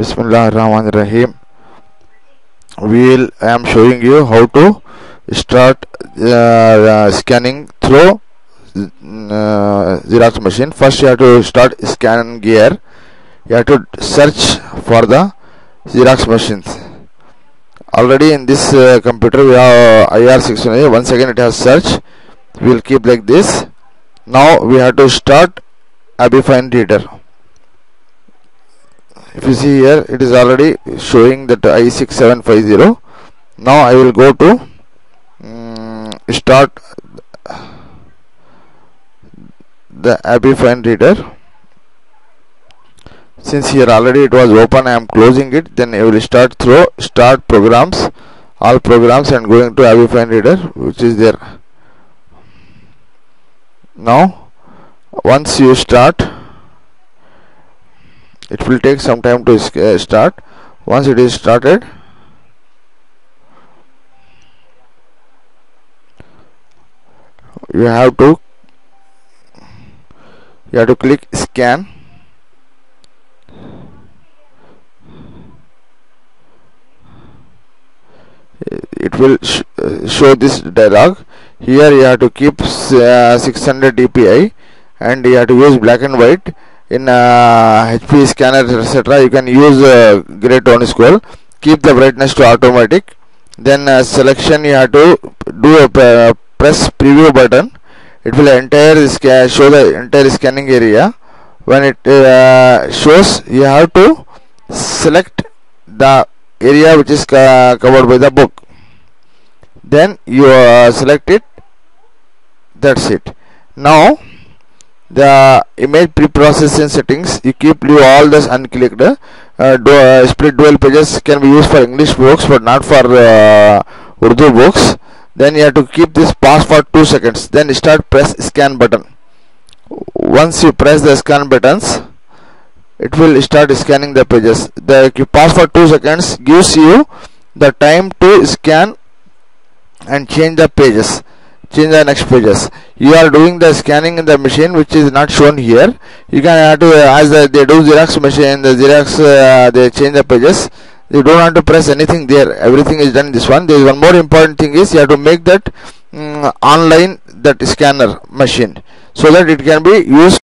Bismillahirrahmanirrahim. I am showing you how to start scanning through Xerox machine. First you have to start scan gear. You have to search for the Xerox machines. Already in this computer we have IR609. Once again it has search. We will keep like this. Now we have to start ABFine reader. If you see here, it is already showing that I6750. Now I will go to start the ABFine reader. Since here already it was open, I am closing it. Then I will start through start programs, all programs, and going to ABFine reader, which is there. Now once you start, it will take some time to start. Once it is started, you have to click scan. It will show this dialog. Here you have to keep 600 dpi, and you have to use black and white. In HP scanner, etc., you can use gray tone scroll. Keep the brightness to automatic. Then selection, you have to do a press preview button. It will show the entire scanning area. When it shows, you have to select the area which is covered by the book. Then you select it. That's it. Now the image pre-processing settings, you leave all this unclicked. Split dual pages can be used for English books but not for Urdu books. Then you have to keep this pause for 2 seconds. Then start press scan button. Once you press the scan buttons, it will start scanning the pages. The pause for 2 seconds gives you the time to scan and change the pages. Change the next pages. You are doing the scanning in the machine, which is not shown here. You can have to, as they do Xerox machine, the Xerox they change the pages. You don't have to press anything there. Everything is done in this one. There is one more important thing is you have to make that online that scanner machine so that it can be used